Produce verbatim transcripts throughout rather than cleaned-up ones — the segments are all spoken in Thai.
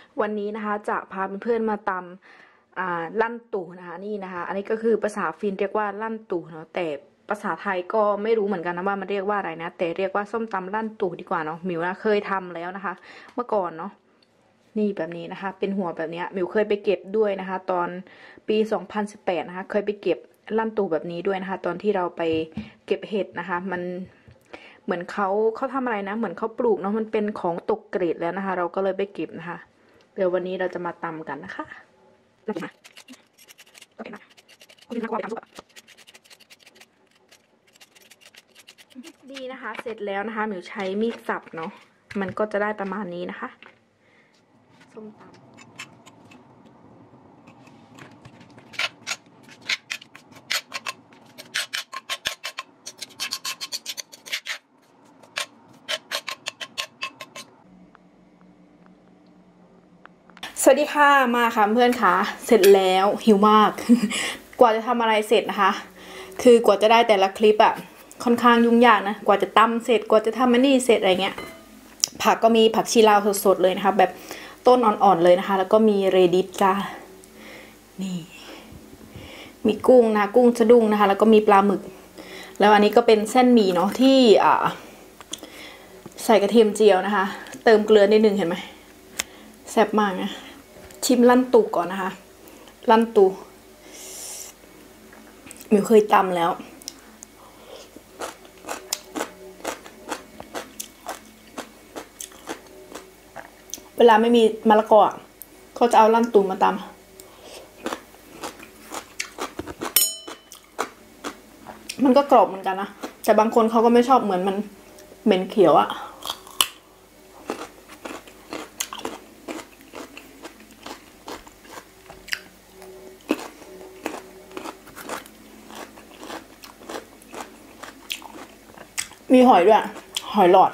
วันนี้นะคะจะพาเพื่อนๆมาตำอ่าลั่นตู่นะคะนี่นะคะอันนี้ก็คือภาษาฟินเรียกว่าลั่นตู่เนาะแต่ภาษาไทยก็ไม่รู้เหมือนกันนะว่ามันเรียกว่าอะไรนะแต่เรียกว่าส้มตำลั่นตู่ดีกว่าเนาะมิวนะเคยทำแล้วนะคะ เมื่อก่อนเนาะนี่แบบนี้นะคะเป็นหัวแบบนี้มิวเคยไปเก็บด้วยนะคะ ตอนปีสองพันสิบแปดนะคะเคยไปเก็บลั่นตู่แบบนี้ด้วยนะคะ ตอนที่เราไปเก็บเห็ดนะคะ มันเหมือนเขาเขาทำอะไรนะเหมือนเขาปลูกเนาะมันเป็นของตกเกรดแล้วนะคะ เราก็เลยไปเก็บนะคะเดี๋ยววันนี้เราจะมาตำกันนะคะนะโอเคนะคุณนักว่าไปทำทุกดีนะคะ เสร็จแล้วนะคะมิวใช้มีดสับเนาะมันก็จะได้ประมาณนี้นะคะส้มตำสวัสดีค่ะมาค่ะเพื่อนค่ะเสร็จแล้วหิวมาก กว่าจะทำอะไรเสร็จนะคะ คือกว่าจะได้แต่ละคลิปอะค่อนข้างยุ่งยากนะกว่าจะตำเสร็จกว่าจะทำมันนี่เสร็จอะไรเงี้ยผักก็มีผักชีลาวสดๆเลยนะคะแบบต้นอ่อนๆเลยนะคะแล้วก็มีเรดิสจ้านี่มีกุ้งนะกุ้งสะดุ้งนะคะแล้วก็มีปลาหมึกแล้วอันนี้ก็เป็นเส้นหมี่เนาะที่อ่าใส่กระเทียมเจียวนะคะเติมเกลือนิดนึงเห็นไหมแซ่บมากนะชิมลั่นตูก่อนนะคะลั่นตูมิวเคยตำแล้วเวลาไม่มีมะละกอก็จะเอาลั่นตูมาตำมันก็กรอบเหมือนกันนะแต่บางคนเขาก็ไม่ชอบเหมือนมันเหม็นเขียวอะมีหอยด้วยหอยหลอด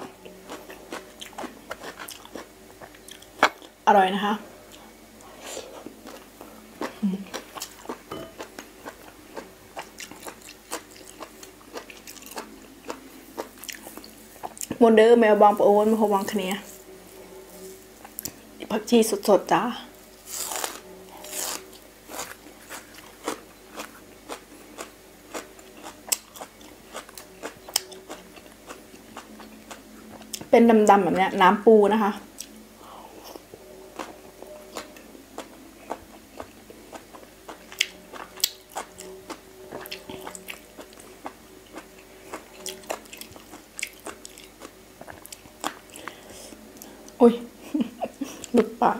อร่อยนะคะโมเดอร์แมวบางปะโอนมาหวังคะเนียผักชีสดๆจ้าเป็นดำๆแบบเนี้ยน้ำปูนะคะอุ้ยหลุดปาก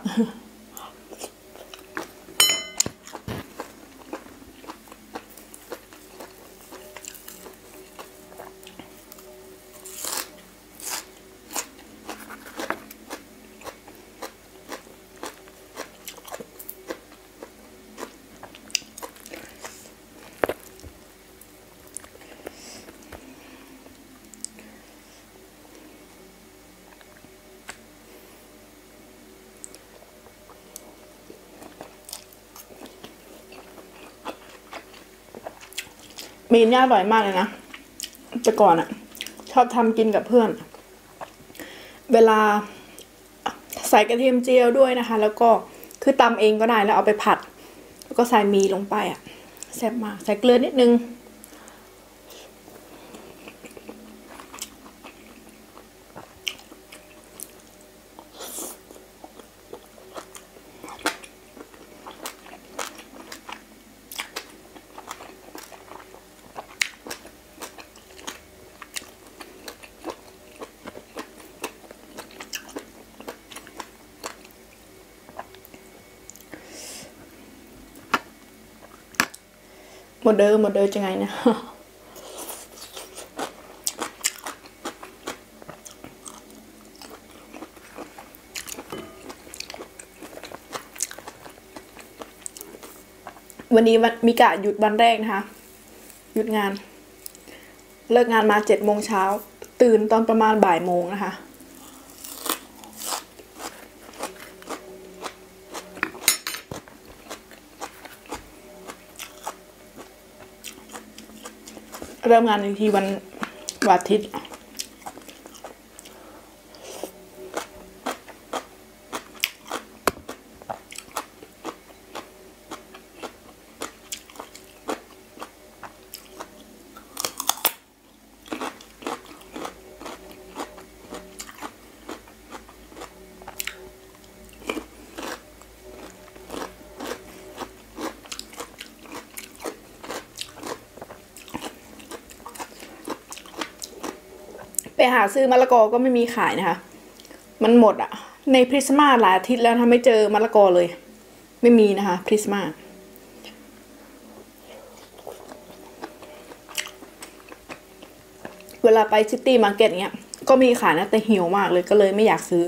มีเนี่ยอร่อยมากเลยนะแต่ก่อนอะชอบทำกินกับเพื่อนเวลาใส่กระเทียมเจียวด้วยนะคะแล้วก็คือตำเองก็ได้แล้วเอาไปผัดแล้วก็ใส่มีลงไปอะแซ่บมากใส่เกลือนิดนึงหมดเดิมหมดเดิมจะไงเนี่ยวันนี้มีกะหยุดวันแรกนะคะหยุดงานเลิกงานมาเจ็ดโมงเช้าตื่นตอนประมาณบ่ายโมงนะคะเริ่มงานอีกทีวันวันอาทิตย์ เหาซื้อมะละกอก็ไม่มีขายนะคะมันหมดอะในพริสมาหลายอาทิตย์แล้วทำไม่เจอมะละกอเลยไม่มีนะคะพริสมาเวลาไปซิตี้มาร์เก็ตเนี้ยก็มีขายนะแต่หิวมากเลยก็เลยไม่อยากซื้อ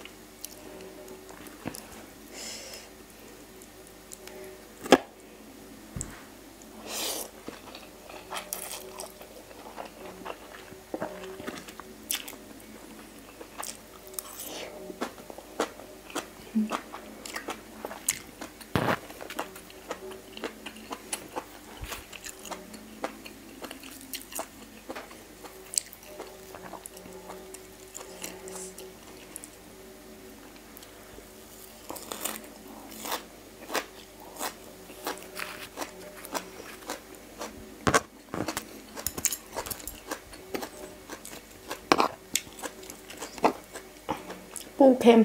ปูเค็ม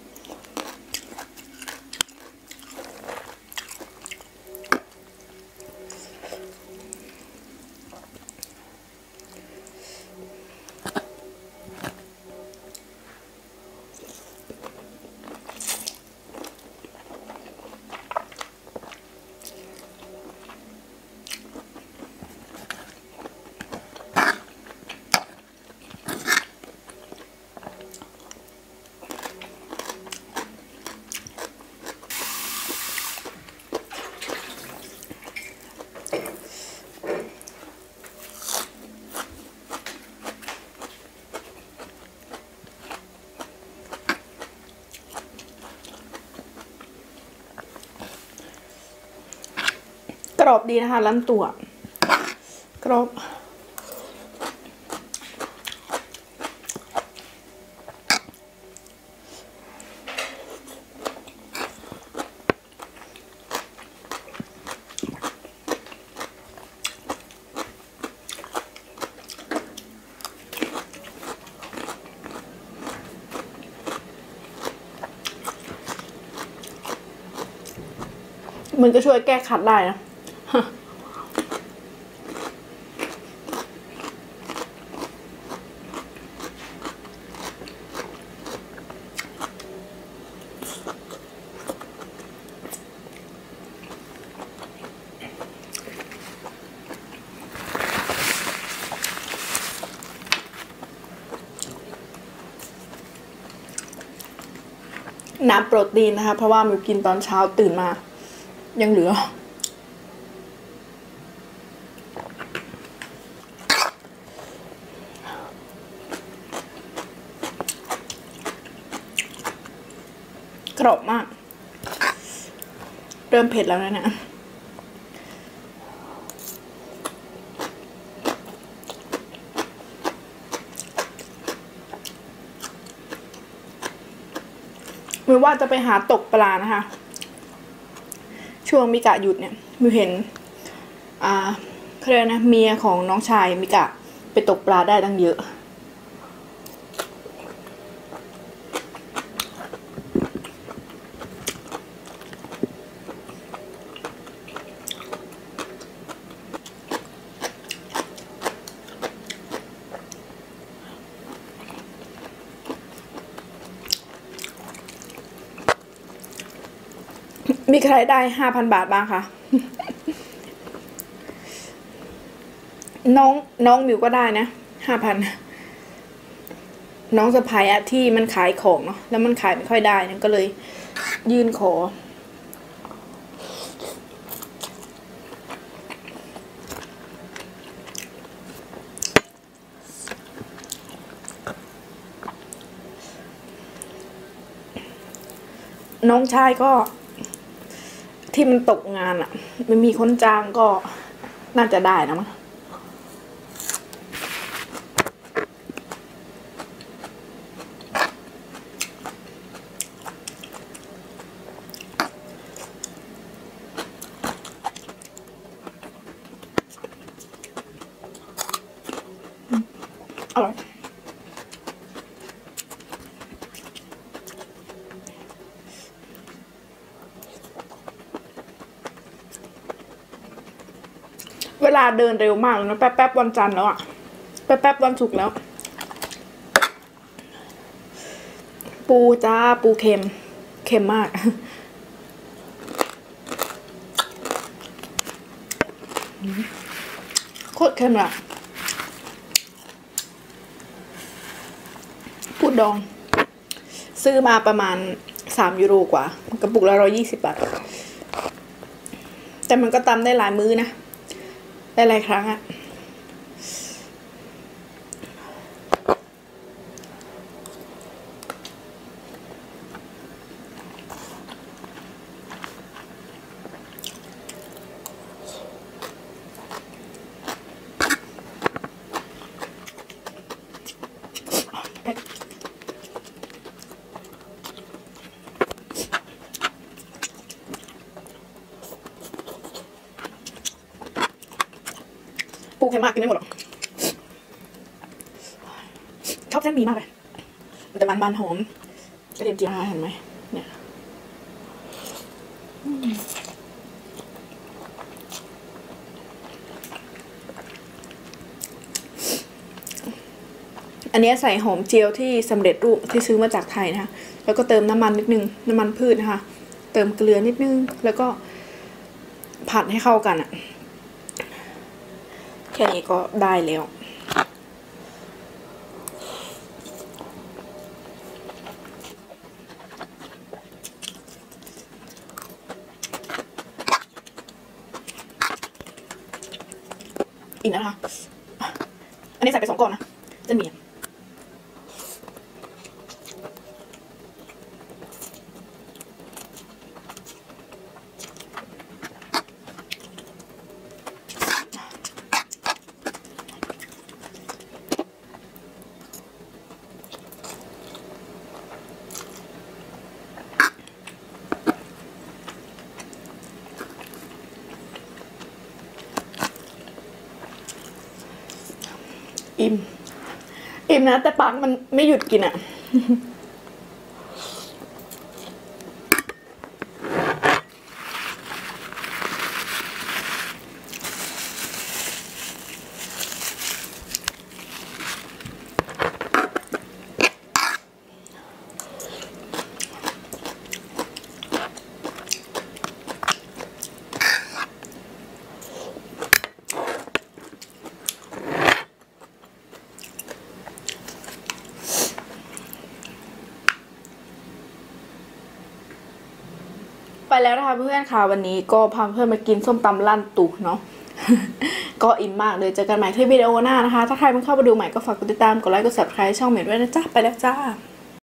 กรอบดีนะคะล้ำตัวกรอบมันก็ช่วยแก้ขัดได้นะน้ำโปรตีนนะคะเพราะว่ามิวกินตอนเช้าตื่นมายังเหลือกรอบมากเริ่มเผ็ดแล้วนะเนี่ยมิวว่าจะไปหาตกปลานะคะช่วงมิกะหยุดเนี่ยมิวเห็นอ่าเขาเรียกนะเมียของน้องชายมิกะไปตกปลาได้ตั้งเยอะมีใครได้ห้าพันบาทบ้างคะ น้องน้องมิวก็ได้นะห้าพันน้องสะพ้ายอะที่มันขายของเนาะแล้วมันขายไม่ค่อยได้เนี่ยก็เลยยื่นขอน้องชายก็ที่มันตกงานอะไม่มีคนจ้างก็น่าจะได้นะมั้งอร่อยเวลาเดินเร็วมากเลยนะแป๊บๆวันจันทร์แล้วอะแป๊บๆวันศุกร์แล้วปูจ้าปูเค็มเค็มมากโคตรเค็มอะปูดองซื้อมาประมาณสามยูโรกว่ากระปุกละร้อยยี่สิบบาทแต่มันก็ตำได้หลายมื้อนะได้หลายครั้งอะปูเค็มมากกินไม่หมดหรอกชอบเส้นหมี่มากเลยมันจะมันๆหอมกระเทียมเจียวเห็นไหมเนี่ยอันนี้ใส่หอมเจียวที่สำเร็จรูปที่ซื้อมาจากไทยนะคะแล้วก็เติมน้ำมันนิดนึงน้ำมันพืชนะคะเติมเกลือนิดนึงแล้วก็ผัดให้เข้ากันอะแค่นี้ก็ได้แล้วอีกนะคะอันนี้ใส่ไปสองก้อนนะจะมีอิ่มอิ่มนะแต่ปากมันไม่หยุดกินอ่ะไปแล้วนะคะเพื่อนค่ะวันนี้ก็พาเพื่อนมากินส้มตำลั่นตุเนาะ ก็อิ่มมากเลยเจอกันใหม่ที่วิดีโอหน้านะคะถ้าใครเพิ่งเข้ามาดูใหม่ก็ฝากกดติดตามกดไลค์กด ซับสไครบ์ ช่องเมดด้วยนะจ๊ะไปแล้วจ้า